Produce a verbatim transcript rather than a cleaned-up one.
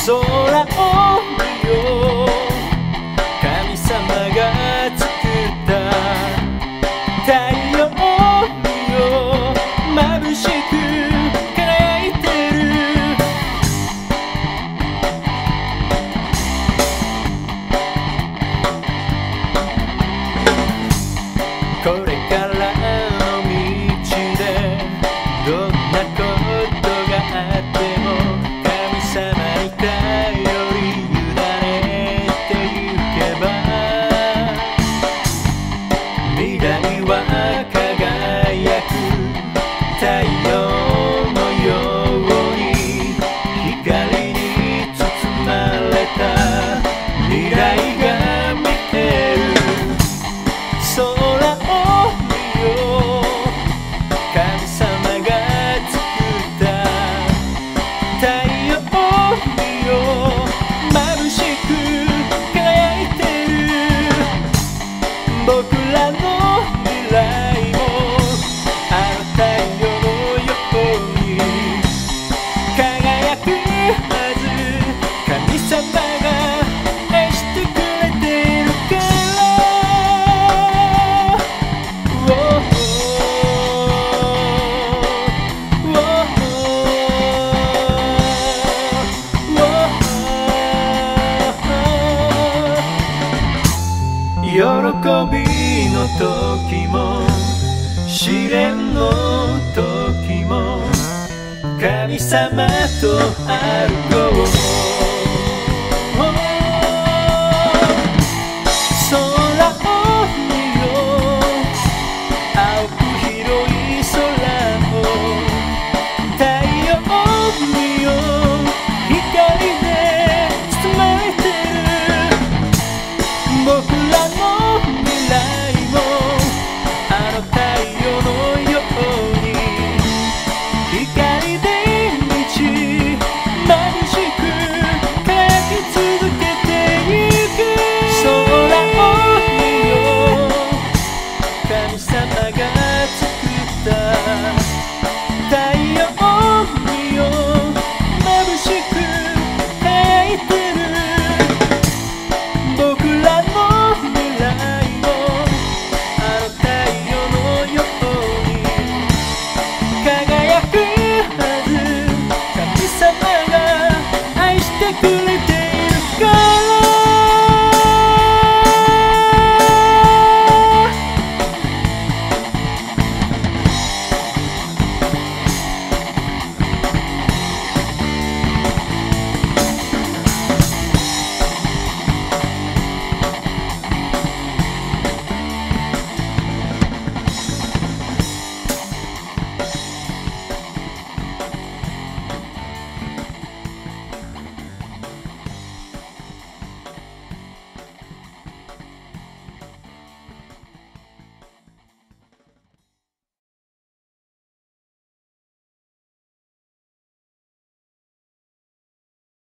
空を見よう、神様が作った太陽を見よう、眩しく輝いてる。これからの道でどんなことがあっても神様に頼り委ねてゆけば、未来は輝く太陽のように、光に包まれた未来が見える。空を見よう、神様が作った太陽を見よう、眩しく輝いてる。僕らの未来もあの太陽のように輝くはず。神様が愛してくれているから。喜びの時も試練の時も神様と歩こう。空を見よう、青く広い空を、太陽を見よう、光で包まれてる。僕らの未来もあの太陽のように光で満ち、眩しく輝き続けてゆく。空を見よう、神様が作った太陽を見よう、眩しく輝いてる。僕らの未来もあの太陽のように輝くはず。神様が愛してくれ